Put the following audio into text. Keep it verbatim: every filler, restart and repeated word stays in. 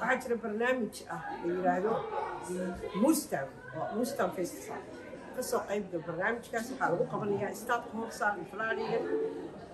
waxaa jira barnaamij ah la yiraahdo Mustang oo Mustang Festival kasoo qaybga barnaamijkaas waxaa lagu qabanayaa istaadka Horsaan Florida